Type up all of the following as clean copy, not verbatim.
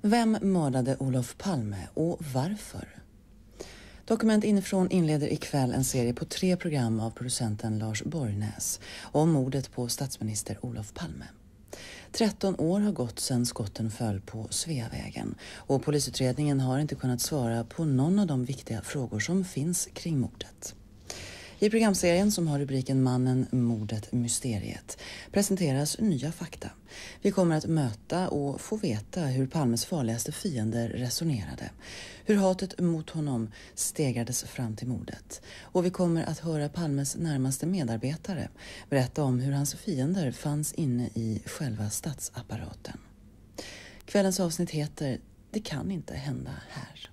Vem mördade Olof Palme och varför? Dokument inifrån inleder ikväll en serie på 3 program av producenten Lars Borgnäs om mordet på statsminister Olof Palme. 13 år har gått sedan skotten föll på Sveavägen och polisutredningen har inte kunnat svara på någon av de viktiga frågor som finns kring mordet. I programserien som har rubriken Mannen, mordet, mysteriet presenteras nya fakta. Vi kommer att möta och få veta hur Palmes farligaste fiender resonerade. Hur hatet mot honom stegrades fram till mordet. Och vi kommer att höra Palmes närmaste medarbetare berätta om hur hans fiender fanns inne i själva statsapparaten. Kvällens avsnitt heter Det kan inte hända här.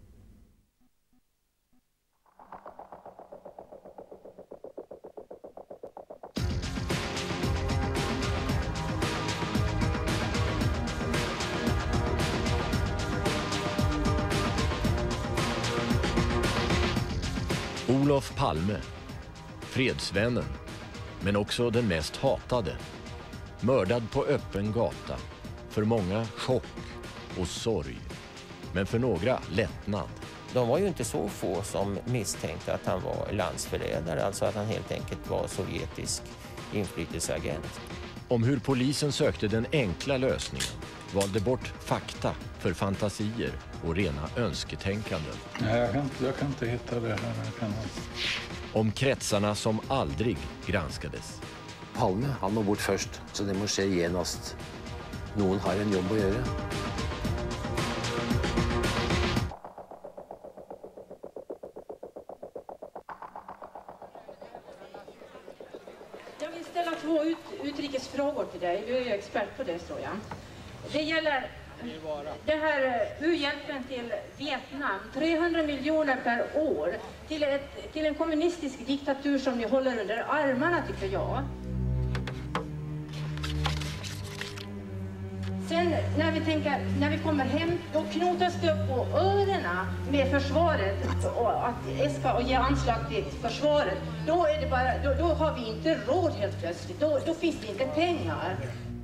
Olof Palme, fredsvännen, men också den mest hatade. Mördad på öppen gata. För många chock och sorg. Men för några lättnad. De var ju inte så få som misstänkte att han var landsförrädare. Alltså att han helt enkelt var sovjetisk inflytelseagent. Om hur polisen sökte den enkla lösningen. Valde bort fakta för fantasier och rena önsketänkanden. Nej, jag kan inte hitta det här. Om kretsarna som aldrig granskades. Palme, han må bort först, så det måste ske genast. Någon har en jobb att göra. Jag vill ställa 2 utrikesfrågor till dig. Du är ju expert på det, tror jag. Det gäller det här u-hjälpen till Vietnam. 300 miljoner per år till en kommunistisk diktatur som ni håller under armarna, tycker jag. Sen när vi kommer hem, då knotas det upp på öronen med försvaret och att äska och ge anslag till försvaret. Då är det bara, då har vi inte råd helt plötsligt. Då finns det inte pengar.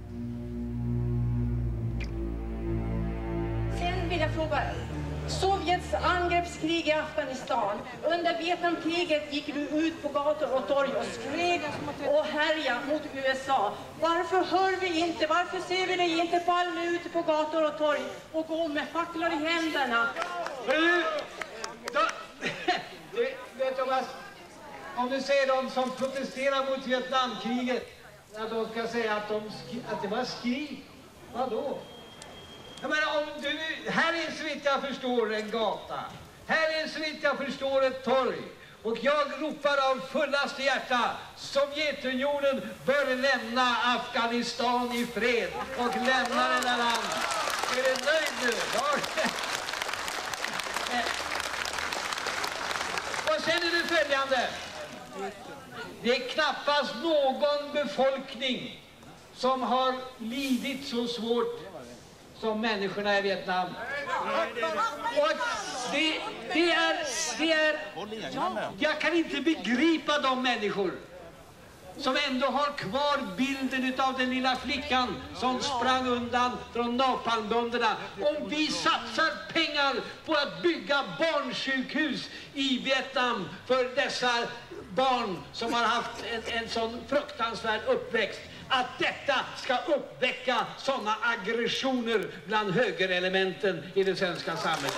Sen vill jag fråga, Sovjets angreppskrig i Afghanistan. Under Vietnamkriget gick du ut på gator och torg och skrek och härjade mot USA. Varför hör vi inte, varför ser vi dig inte Palme ute på gator och torg och gå med facklor i händerna? Om du säger de som protesterar mot Vietnamkriget, att de ska säga att det var skrik, vadå? Jag menar, här är såvitt jag förstår en gata. Här är såvitt jag förstår ett torg. Och jag ropar av fullaste hjärta, Sovjetunionen bör lämna Afghanistan i fred och lämna denna land. Är du nöjd nu? Och sen är det följande. Det är knappast någon befolkning som har lidit så svårt som människorna i Vietnam. Och jag kan inte begripa de människor som ändå har kvar bilden av den lilla flickan som sprang undan från napalmbönderna. Om vi satsar pengar på att bygga barnsjukhus i Vietnam för dessa barn som har haft en sån fruktansvärd uppväxt, att detta ska uppväcka sådana aggressioner bland högerelementen i det svenska samhället.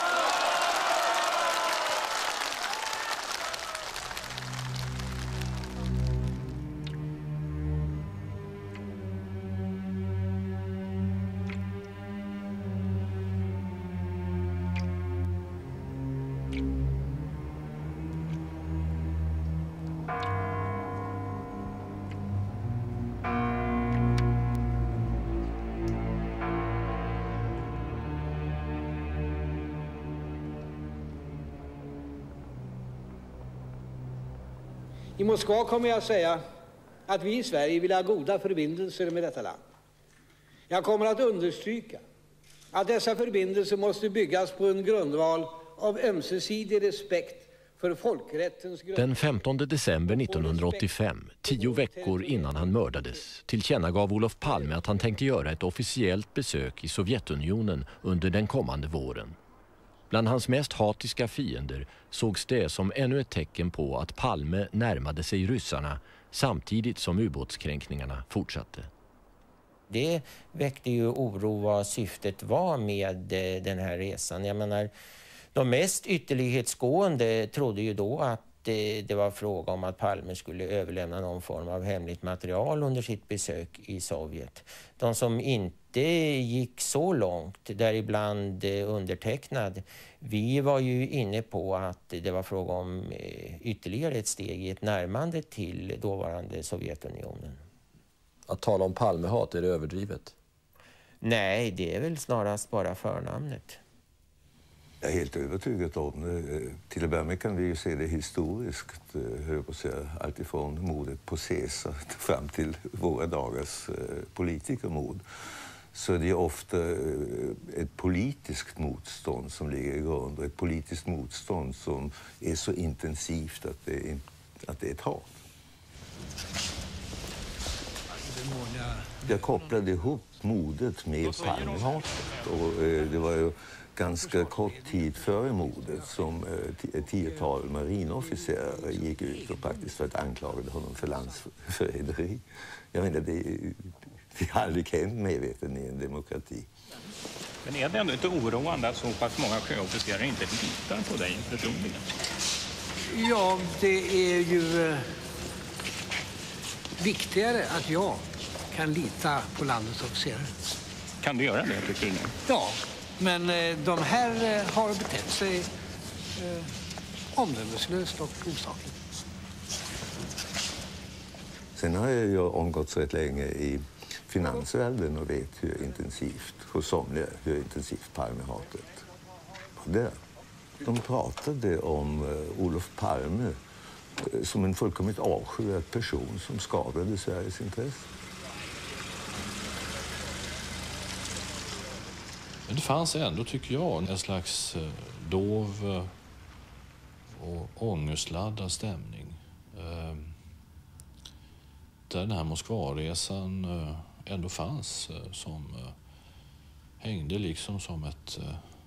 I Moskva kommer jag att säga att vi i Sverige vill ha goda förbindelser med detta land. Jag kommer att understryka att dessa förbindelser måste byggas på en grundval av ömsesidig respekt för folkrättens grund. Den 15 december 1985, 10 veckor innan han mördades, tillkännagav Olof Palme att han tänkte göra ett officiellt besök i Sovjetunionen under den kommande våren. Bland hans mest hatiska fiender sågs det som ännu ett tecken på att Palme närmade sig ryssarna samtidigt som ubåtskränkningarna fortsatte. Det väckte ju oro vad syftet var med den här resan. Jag menar, de mest ytterlighetsgående trodde ju då att det var fråga om att Palme skulle överlämna någon form av hemligt material under sitt besök i Sovjet. De som inte gick så långt, däribland undertecknad, vi var ju inne på att det var fråga om ytterligare ett steg i ett närmande till dåvarande Sovjetunionen. Att tala om Palmehat, är det överdrivet? Nej, det är väl snarast bara förnamnet. Jag är helt övertygad om det. Till att börja med kan vi ju se det historiskt, allt ifrån mordet på Caesar fram till våra dagars politikermord. Så det är ofta ett politiskt motstånd som ligger i grund, och ett politiskt motstånd som är så intensivt att det är ett hat. Jag kopplade ihop mordet med Palmehatet, och det var ju ganska kort tid före mordet som ett 10-tal marinofficerare gick ut och praktiskt för att anklagade honom för landsförräderi. Jag menar, det har aldrig hänt medveten i en demokrati. Men är det ändå inte oroande att så pass många sjöofficerare inte litar på dig personligen? Ja, det är ju viktigare att jag kan lita på landets officerare. Kan du göra det, tycker du nu? Ja, men de här har betett sig omdömeslöst och osakligt. Sen har jag ju omgått rätt länge i finansvärlden och vet hos somliga hur intensivt Palmehatet var där. De pratade om Olof Palme som en fullkomligt avskyvärd person som skadade Sveriges intresse. Men det fanns ändå, tycker jag, en slags dov och ångestladdad stämning. Där den här Moskvaresan ändå fanns, som hängde liksom som ett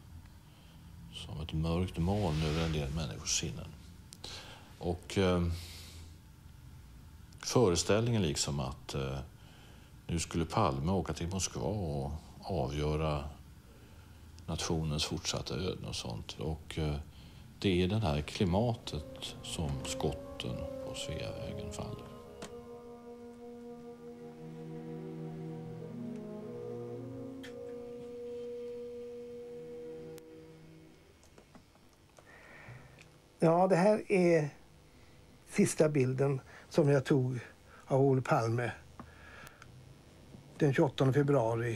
mörkt moln över en del människors sinnen. Och föreställningen liksom att nu skulle Palme åka till Moskva och avgöra nationens fortsatta öden och sånt. Och det är det här klimatet som skotten på Sveavägen faller. Ja, det här är sista bilden som jag tog av Olof Palme den 28 februari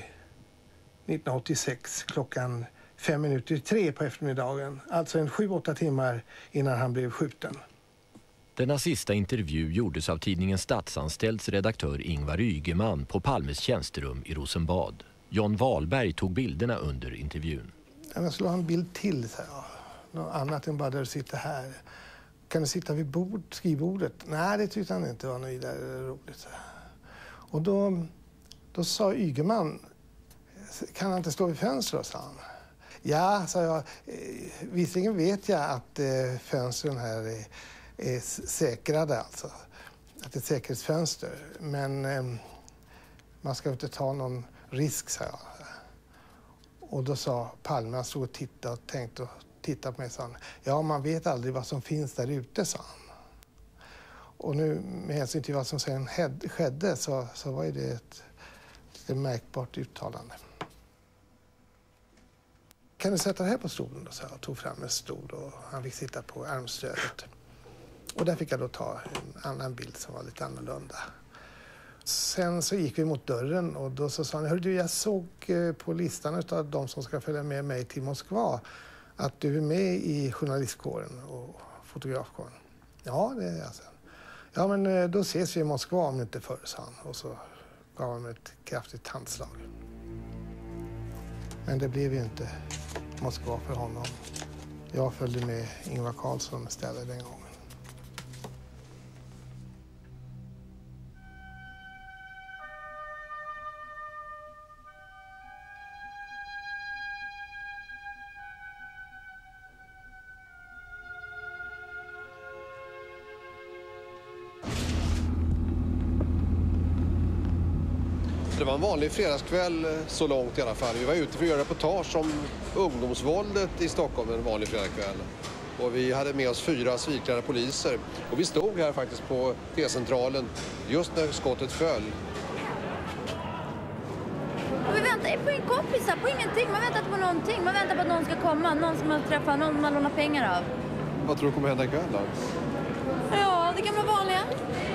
1986 klockan 3:05 på eftermiddagen. Alltså 7-8 timmar innan han blev skjuten. Denna sista intervju gjordes av tidningen Statsanställds redaktör Ingvar Ygeman på Palmes tjänsterum i Rosenbad. John Wahlberg tog bilderna under intervjun. Jag skulle ha en bild till, så här. Något annat än bara där du sitter här. Kan du sitta vid skrivbordet? Nej, det tyckte han inte var något vidare roligt. Och då sa Ygeman, kan han inte stå vid fönstret, sa han. Ja, sa jag. Visserligen vet jag att fönstren här är säkrade, alltså. Att det är ett säkerhetsfönster. Men man ska inte ta någon risk, sa jag. Och då sa Palme, han stod och tittade och tänkte och tittade på mig, sa han. Ja, man vet aldrig vad som finns där ute, sa han. Och nu med hänsyn till vad som sen skedde så var det ett märkbart uttalande. Kan du sätta det här på stolen då, så jag tog fram en stol och han fick sitta på armstödet. Och där fick jag då ta en annan bild som var lite annorlunda. Sen så gick vi mot dörren och då så sa han, hörru du, jag såg på listan av de som ska följa med mig till Moskva att du är med i journalistkåren och fotografkåren. Ja, det är jag sen. Ja, men då ses vi i Moskva om inte förr, sa han. Och så gav han ett kraftigt handslag. Men det blev ju inte Moskva för honom. Jag följde med Ingvar Carlsson istället den gången. Det var en vanlig fredagskväll så långt i alla fall. Vi var ute för att göra reportage om ungdomsvåldet i Stockholm en vanlig fredagskväll. Och vi hade med oss 4 civilklädda poliser. Och vi stod här faktiskt på T-centralen just när skottet föll. Och vi väntar på en kompis, på ingenting. Man väntar inte på någonting. Man väntar på att någon ska komma. Någon som man träffar, någon man lånar pengar av. Vad tror du kommer hända ikväll då? Ja, det gamla vanliga.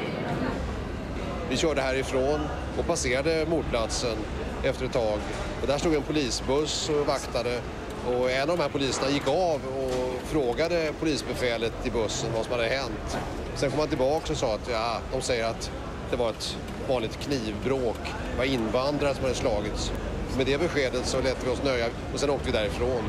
Vi körde härifrån och passerade mordplatsen efter ett tag. Och där stod en polisbuss och vaktade. Och en av de här poliserna gick av och frågade polisbefälet i bussen vad som hade hänt. Sen kom han tillbaka och sa att de säger att det var ett vanligt knivbråk. Det var invandrare som hade slagits. Med det beskedet så lät vi oss nöja och sen åkte vi därifrån.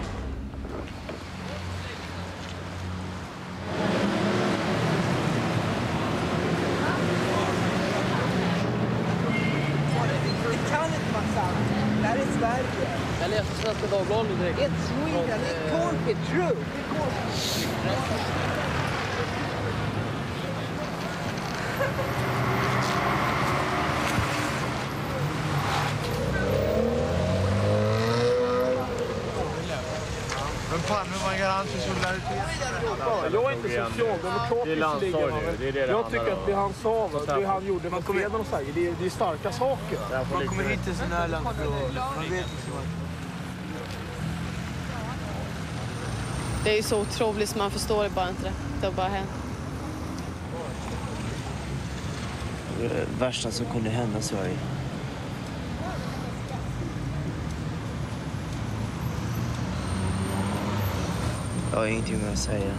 Det här är Sverige. Jag läste Svenska Dagbladet direkt. It's Sweden, it can't be true. Men Palme var en garant för solidaritet. Jag är inte socialdemokratisk. Jag tycker att det han sa, det han gjorde för freden och så, det är starka saker. Man kommer hit till sin här land och man vet inte vad. Det är ju så otroligt så man förstår det bara inte det. Det har bara hänt. Det värsta som kunde hända Sverige. Jag har ingenting mer att säga.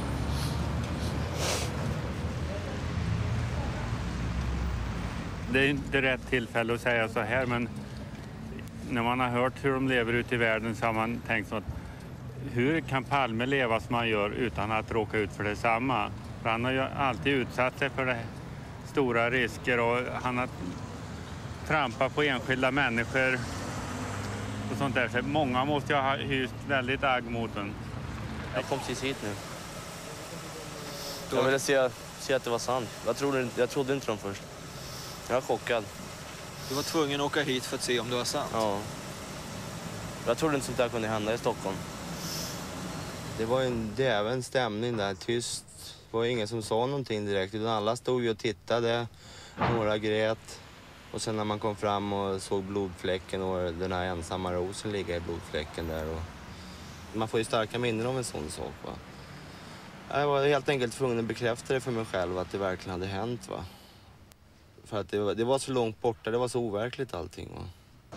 Det är inte rätt tillfälle att säga så här, men när man har hört hur de lever ute i världen så har man tänkt så att hur kan Palme leva som han gör utan att råka ut för detsamma? För han har ju alltid utsatt sig för det stora risker och han har trampat på enskilda människor och sånt där. Så många måste ju ha hyst väldigt agg mot den. Jag kom precis hit nu. Jag ville se att det var sant. Jag trodde inte dem först. Jag var chockad. Du var tvungen att åka hit för att se om det var sant? Ja. Jag trodde inte sånt där kunde hända i Stockholm. Det var en däven stämning där, tyst. Det var ingen som sa någonting direkt, utan alla stod och tittade. Några grät. Och sen när man kom fram och såg blodfläcken och den här ensamma rosen ligga i blodfläcken där. Och man får ju starka minnen av en sån sak, va. Jag var helt enkelt tvungen att bekräfta det för mig själv att det verkligen hade hänt, va. För att det var så långt borta, det var så overkligt allting, va.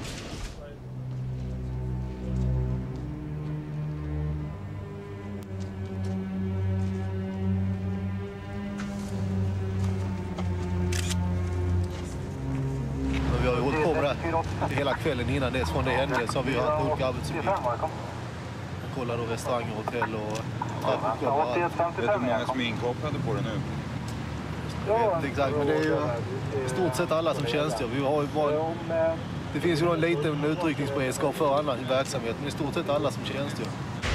Vi har ju hållit på med det hela kvällen innan dess. Från det hände så har vi haft olika arbetsuppgifter. Kollar då restauranger, hotell och trappuppgångar. Vet du hur många som är inkopplade på det nu? Jag vet exakt, men det är ju i stort sett alla som tjänstgör. Vi har ju bara, det finns ju en liten utryckningsberedskap för annan verksamhet, men i stort sett alla som tjänstgör.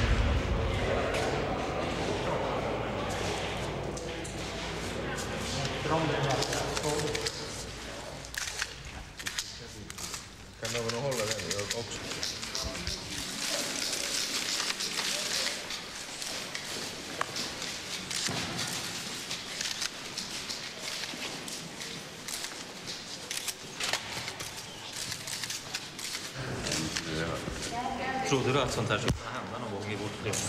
Kan någon hålla den också? Trodde du att sånt här skulle hända någon gång i vårt liv?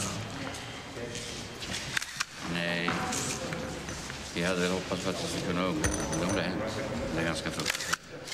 Nej. Vi hade väl hoppats på att det skulle kunna undgå. Men det har hänt. Det är ganska tufft.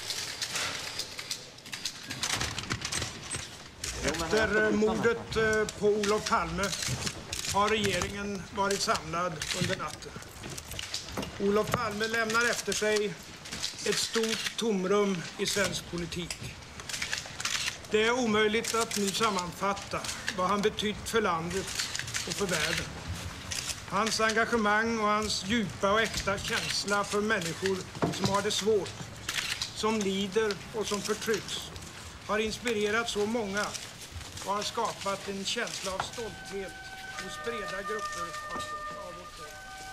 Efter mordet på Olof Palme har regeringen varit samlad under natten. Olof Palme lämnar efter sig ett stort tomrum i svensk politik. Det är omöjligt att nu sammanfatta vad han betytt för landet och för världen. Hans engagemang och hans djupa och äkta känsla för människor som har det svårt, som lider och som förtrycks, har inspirerat så många och har skapat en känsla av stolthet hos breda grupper av vårt folk.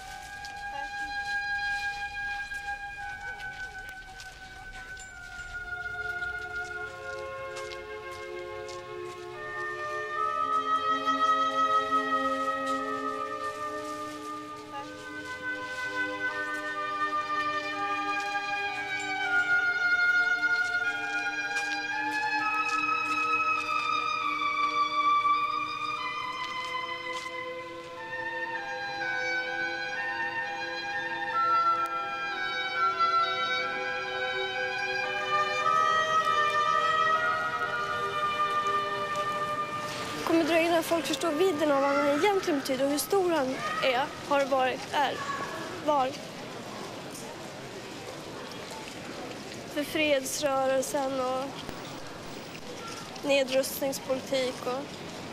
Det kommer dröja innan folk förstår vidden av vad han egentligen betyder och hur stor han är, har varit, var. För fredsrörelsen och nedrustningspolitik och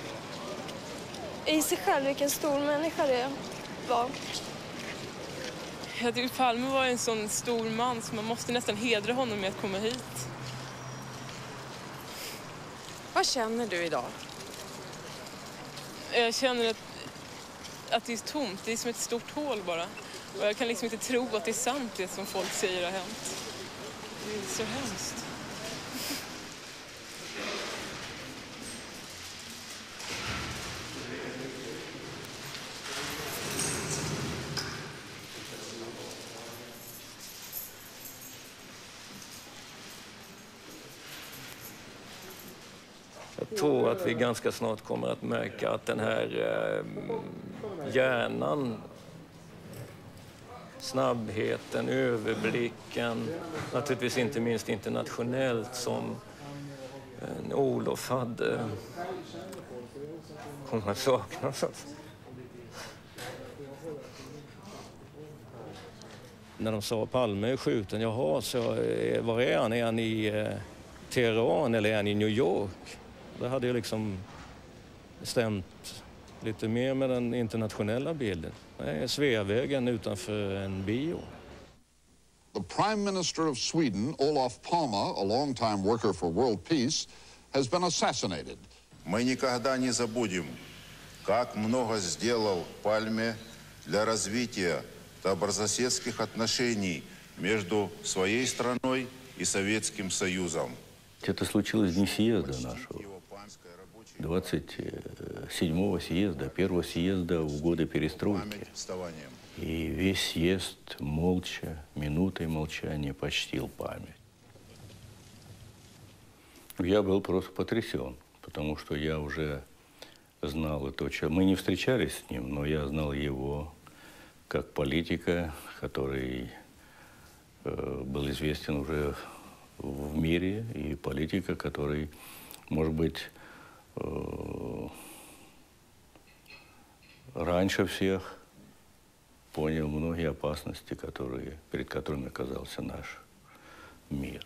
i sig själv vilken stor människa det var. Jag tycker Palme var en sån stor man så man måste nästan hedra honom med att komma hit. Vad känner du idag? Jag känner att det är tomt. Det är som ett stort hål bara. Och jag kan liksom inte tro att det är sant det som folk säger har hänt. Det är så hemskt. Jag tror att vi ganska snart kommer att märka att den här hjärnan, snabbheten, överblicken, naturligtvis inte minst internationellt som Olof hade, kommer att saknas. När de sa Palme är skjuten, jaha, så var är han? Är han i Teheran eller är han i New York? Det hade ju liksom stämt lite mer med den internationella bilden. Sveavägen utanför en bio. The Prime Minister of Sweden, Olof Palme, a long-time worker for world peace, has been assassinated. Мы никогда не забудем, как много сделал Пальме для развития добрососедских отношений между своей страной и Советским Союзом. Это случилось в дни съезда нашего. 27-го съезда, первого съезда в годы перестройки. И весь съезд молча, минутой молчания почтил память. Я был просто потрясен, потому что я уже знал это. Мы не встречались с ним, но я знал его как политика, который был известен уже в мире, и политика, который, может быть, раньше всех понял многие опасности, перед которыми оказался наш мир.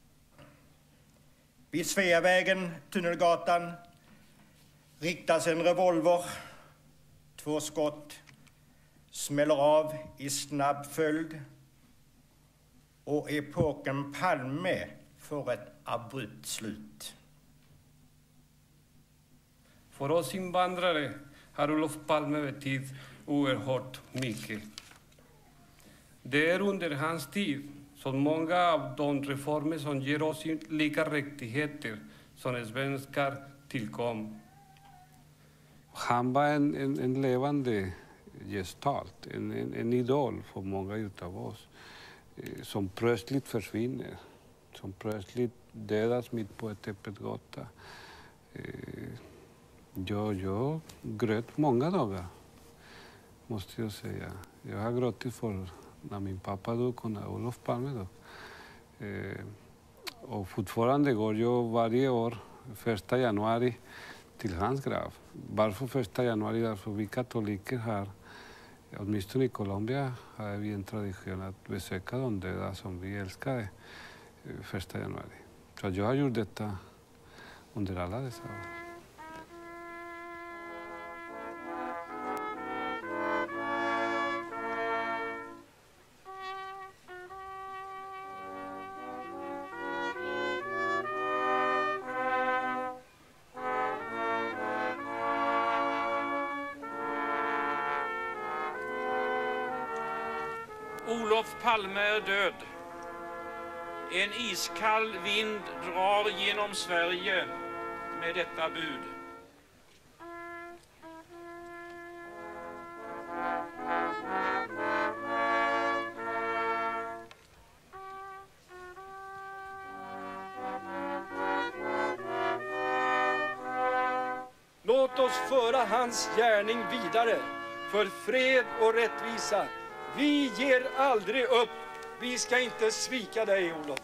Vid Sveavägen, Tunnelgatan, riktas en revolver. 2 skott smäller av i snabb följd. Och epoken Palme får ett abrupt slut. För oss invandrare har Olof Palme betytt oerhört mycket. Det är under hans tid som många av de reformer som ger oss lika rättigheter som svenskar tillkom. Han var en levande gestalt, en idol för många av oss som plötsligt försvinner, som plötsligt dödas mitt på ett öppet gata. Jag grät många dagar, måste jag säga. Jag har gråtit för när min pappa dog och när Olof Palme dog. Och fortfarande går jag varje år, 1 januari, till hans grav. Varför 1 januari? Därför vi katoliker har, åtminstone i Colombia, har vi en tradition att besöka de döda som vi älskade 1 januari. Så jag har gjort detta under alla dessa år. Olof Palme är död. En iskall vind drar genom Sverige med detta bud. Låt oss föra hans gärning vidare för fred och rättvisa. Vi ger aldrig upp. Vi ska inte svika dig, Olof.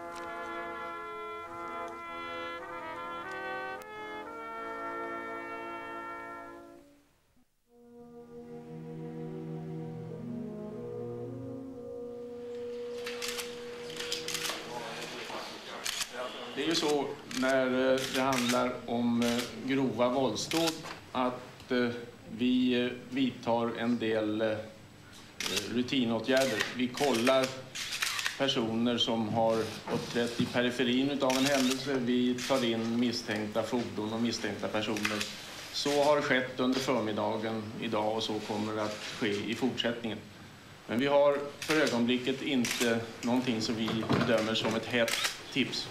Det är ju så när det handlar om grova våldsdåd att vi vidtar en del rutinåtgärder. Vi kollar personer som har uppträtt i periferin av en händelse. Vi tar in misstänkta fordon och misstänkta personer. Så har skett under förmiddagen idag och så kommer det att ske i fortsättningen. Men vi har för ögonblicket inte någonting som vi bedömer som ett hett tips.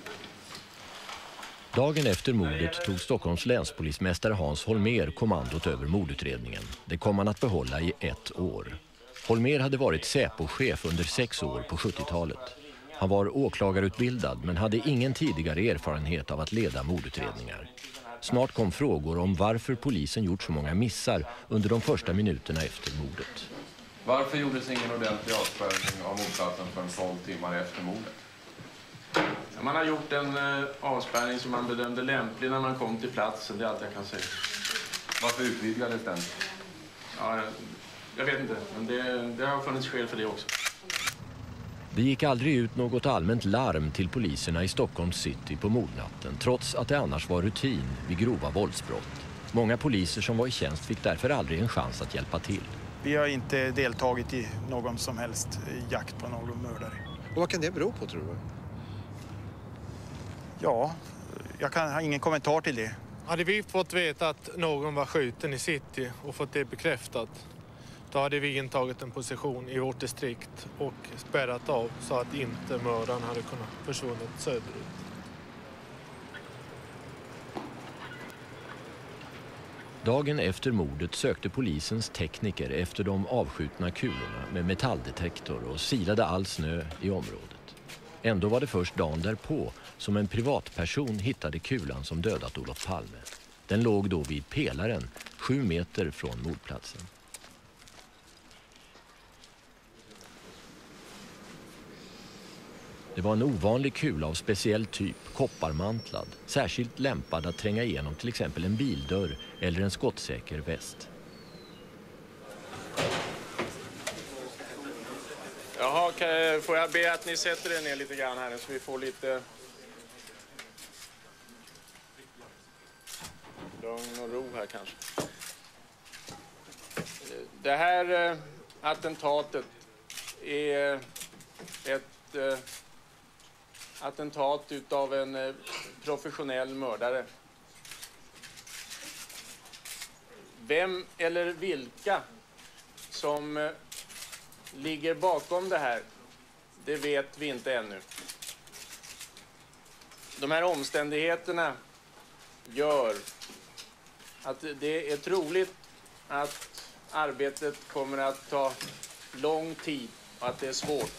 Dagen efter mordet tog Stockholms länspolismästare Hans Holmér kommandot över mordutredningen. Det kom han att behålla i 1 år. Holmér hade varit Säpo-chef under 6 år på 70-talet. Han var åklagarutbildad men hade ingen tidigare erfarenhet av att leda mordutredningar. Snart kom frågor om varför polisen gjort så många missar under de första minuterna efter mordet. Varför gjordes ingen ordentlig avspärrning av mordplatsen förrän 12 timmar efter mordet? Man har gjort en avspärrning som man bedömde lämplig när man kom till platsen, det är allt jag kan säga. Varför utvidgades den? Ja, jag vet inte, men det har funnits skäl för det också. Det gick aldrig ut något allmänt larm till poliserna i Stockholms city på mordnatten, trots att det annars var rutin vid grova våldsbrott. Många poliser som var i tjänst fick därför aldrig en chans att hjälpa till. Vi har inte deltagit i någon som helst jakt på någon mördare. Och vad kan det bero på, tror du? Ja, jag har ingen kommentar till det. Hade vi fått veta att någon var skjuten i city och fått det bekräftat, då hade vi intagit en position i vårt distrikt och spärrat av så att inte mördaren hade kunnat försvunnit söderut. Dagen efter mordet sökte polisens tekniker efter de avskjutna kulorna med metalldetektor och silade all snö i området. Ändå var det först dagen därpå som en privatperson hittade kulan som dödat Olof Palme. Den låg då vid pelaren 7 meter från mordplatsen. Det var en ovanlig kula av speciell typ, kopparmantlad, särskilt lämpad att tränga igenom till exempel en bildörr eller en skottsäker väst. Jaha, får jag be att ni sätter er ner lite grann här så vi får lite lugn och ro här kanske. Det här attentatet är ett attentat utav en professionell mördare. Vem eller vilka som ligger bakom det här, det vet vi inte ännu. De här omständigheterna gör att det är troligt att arbetet kommer att ta lång tid och att det är svårt.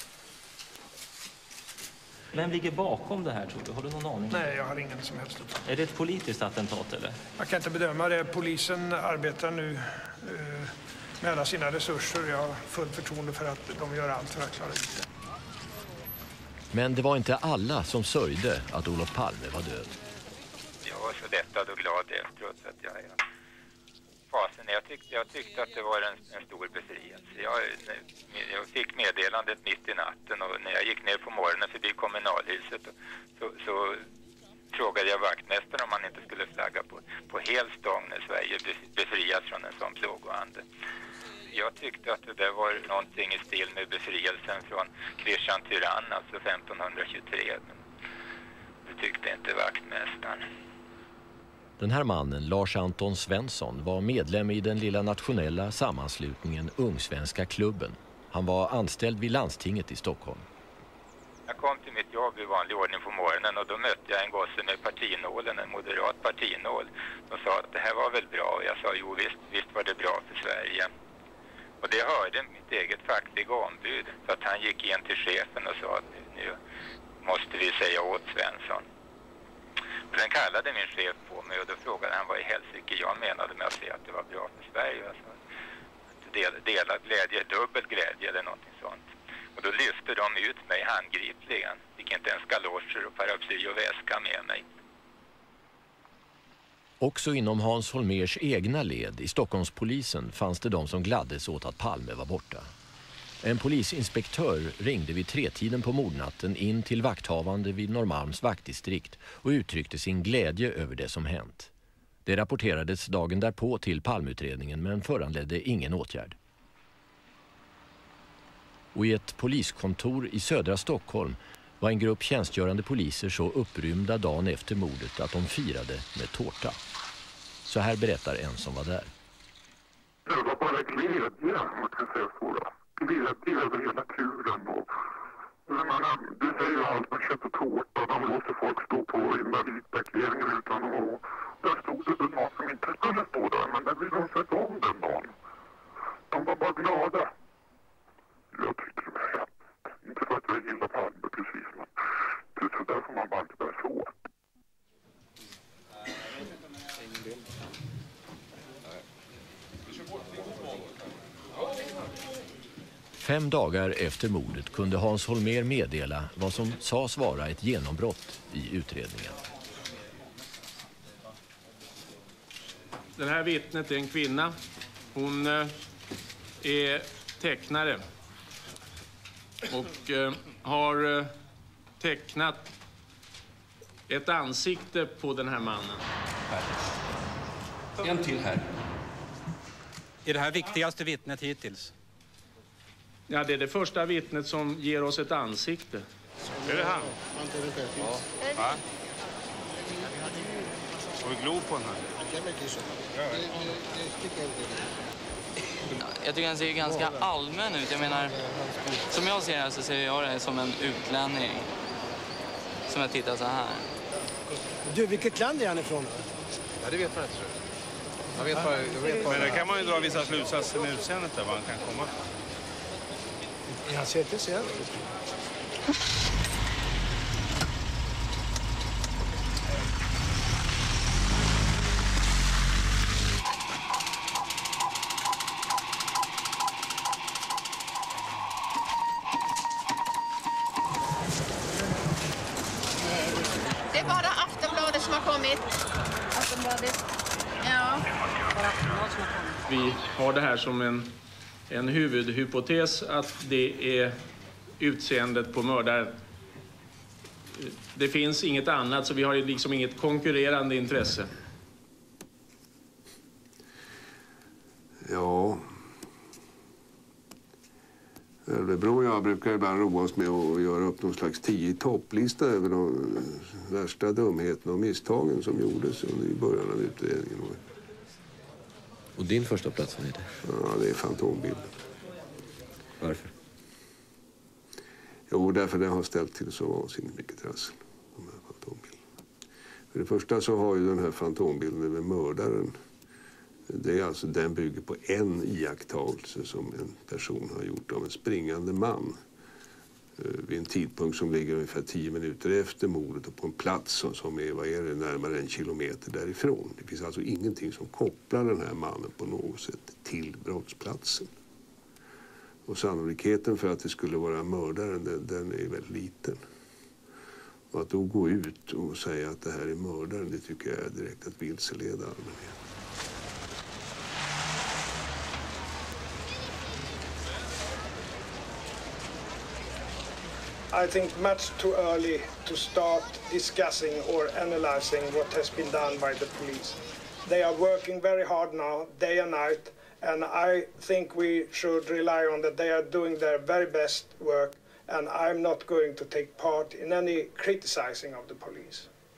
Vem ligger bakom det här, tror du? Har du någon aning? Nej, jag har ingen som helst uppfattning. Är det ett politiskt attentat, eller? Jag kan inte bedöma det. Polisen arbetar nu med alla sina resurser. Jag har fullt förtroende för att de gör allt för att klara ut det. Men det var inte alla som sörjde att Olof Palme var död. Jag var så lättad och glad efteråt så att fasen. Jag tyckte att det var en stor befrielse. Jag fick meddelandet mitt i natten och när jag gick ner på morgonen förbi kommunalhuset så frågade jag vaktmästaren om han inte skulle flagga på hel stång när Sverige befrias från en sån plågoande. Jag tyckte att det där var någonting i stil med befrielsen från Christian Tyrann, alltså 1523. Men det tyckte inte vaktmästaren. Den här mannen, Lars Anton Svensson, var medlem i den lilla nationella sammanslutningen Ungsvenska klubben. Han var anställd vid landstinget i Stockholm. Jag kom till mitt jobb i vanlig ordning på morgonen och då mötte jag en gosse med partinålen, en moderat partinål. De sa att det här var väl bra och jag sa jo visst var det bra för Sverige. Och det hörde mitt eget fackliga ombud så att han gick in till chefen och sa att nu måste vi säga åt Svensson. Och sen kallade min chef på mig och då frågade han vad i helsike jag menade med att säga att det var bra för Sverige. Alltså, delad glädje, dubbel glädje eller någonting sånt. Och då lyfte de ut mig handgripligen. Fick inte ens galoscher och paraply och väska med mig. Också inom Hans Holmérs egna led i Stockholmspolisen fanns det de som gladdes åt att Palme var borta. En polisinspektör ringde vid 3-tiden på mordnatten in till vakthavande vid Norrmalms vaktdistrikt och uttryckte sin glädje över det som hänt. Det rapporterades dagen därpå till Palmeutredningen men föranledde ingen åtgärd. Och i ett poliskontor i södra Stockholm var en grupp tjänstgörande poliser så upprymda dagen efter mordet att de firade med tårta. Så här berättar en som var där. Det var bara glädje, man kan säga så. Glädje över hela turen. Det säger ju allt, man köper tårta, de låter folk stå på invalidparkeringen utan att... Där stod det någon som inte skulle stå där, men där ville de sätta om den dagen. De var bara glada. Jag tyckte det var hemskt. Inte för att jag gillar Palme precis, men det är så där får man bara inte börja så. 5 dagar efter mordet kunde Hans Holmér meddela vad som sades vara ett genombrott i utredningen. Den här vittnet är en kvinna. Hon är tecknare och har tecknat ett ansikte på den här mannen. En till här. Är det här viktigaste vittnet hittills? Ja, det är det första vittnet som ger oss ett ansikte. Är det han? Ja. Va? Har vi glo på den här? Jag tycker han ser ganska allmän ut. Jag menar, som jag ser det så ser jag det som en utlänning. Som jag tittar så här. Du, vilket land är han ifrån? Ja, det vet man inte. Men det kan man ju dra vissa slutsatser med utseendet där, var han kan komma. Jag ser inte så. Det är bara Aftonbladet som har kommit. Aftonbladet? Ja. Vi har det här som en huvudhypotes att det är utseendet på mördaren. Det finns inget annat, så vi har liksom inget konkurrerande intresse. Ja. Örebro och jag brukar ibland roa oss med att göra upp någon slags 10-topplista över de värsta dumheterna och misstagen som gjordes i början av utredningen. Och din första plats, vad är det? Ja, det är Fantombilden. Varför? Jo, därför det har ställt till så vansinnigt mycket trassel, de här fantombilderna. För det första så har ju den här fantombilden med mördaren, det är alltså, den bygger på en iakttagelse som en person har gjort av en springande man vid en tidpunkt som ligger ungefär 10 minuter efter mordet och på en plats som är, vad är det, närmare 1 kilometer därifrån. Det finns alltså ingenting som kopplar den här mannen på något sätt till brottsplatsen. Och sannolikheten för att det skulle vara mördaren, den är väldigt liten. Och att då gå ut och säga att det här är mördaren, det tycker jag är direkt att vilseleda allmänheten. I think much too early to start discussing or analyzing what has been done by the police. They are working very hard now, day and night, and I think we should rely on that they are doing their very best work, and I'm not going to take part in any criticizing of the police.